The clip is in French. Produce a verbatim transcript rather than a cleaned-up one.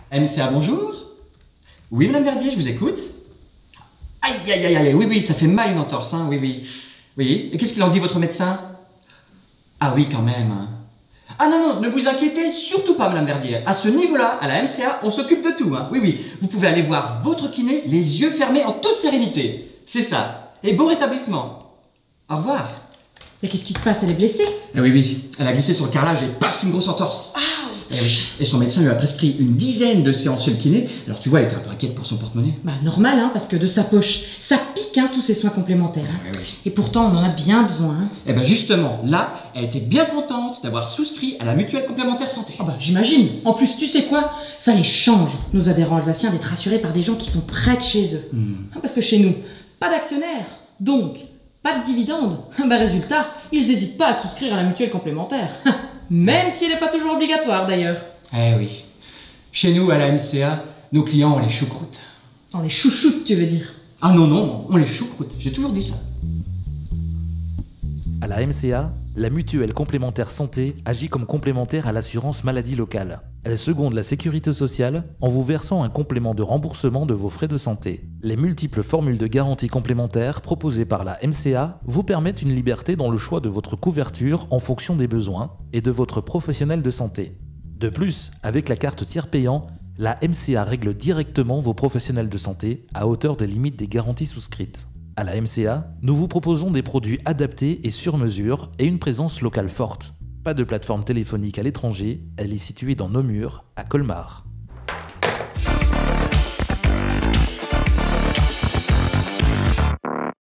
M C A, bonjour. Oui, Madame Verdier, je vous écoute. Aïe, aïe, aïe, aïe, oui, oui, ça fait mal une entorse, hein, oui, oui. Oui, et qu'est-ce qu'il en dit, votre médecin? Ah oui, quand même. Ah non, non, ne vous inquiétez surtout pas, Madame Verdier. À ce niveau-là, à la M C A, on s'occupe de tout, hein. Oui, oui, vous pouvez aller voir votre kiné, les yeux fermés en toute sérénité. C'est ça. Et bon rétablissement. Au revoir. Mais qu'est-ce qui se passe? Elle est blessée? Ah oui, oui, elle a glissé sur le carrelage et paf, une grosse entorse. Ah Et, oui. Et son médecin lui a prescrit une dizaine de séances chez le kiné. Alors tu vois, elle était un peu inquiète pour son porte-monnaie. Bah normal, hein, parce que de sa poche, ça pique, hein, tous ces soins complémentaires. Hein. Ah, oui, oui. Et pourtant, on en a bien besoin. Hein. Et ben justement, là, elle était bien contente d'avoir souscrit à la mutuelle complémentaire santé. Ah bah j'imagine. En plus, tu sais quoi? Ça les change, nos adhérents alsaciens, d'être rassurés par des gens qui sont près de chez eux. Hmm. Hein, parce que chez nous, pas d'actionnaires, donc pas de dividendes. Bah résultat, ils n'hésitent pas à souscrire à la mutuelle complémentaire. Même si elle n'est pas toujours obligatoire d'ailleurs. Eh oui. Chez nous, à la M C A, nos clients, on les choucroute. On les chouchoute, tu veux dire? Ah non, non, on les choucroute. J'ai toujours dit ça. À la M C A, la mutuelle complémentaire santé agit comme complémentaire à l'assurance maladie locale. Elle seconde la sécurité sociale en vous versant un complément de remboursement de vos frais de santé. Les multiples formules de garantie complémentaires proposées par la M C A vous permettent une liberté dans le choix de votre couverture en fonction des besoins et de votre professionnel de santé. De plus, avec la carte tiers payant, la M C A règle directement vos professionnels de santé à hauteur des limites des garanties souscrites. À la M C A, nous vous proposons des produits adaptés et sur mesure et une présence locale forte. Pas de plateforme téléphonique à l'étranger, elle est située dans Namur, à Colmar.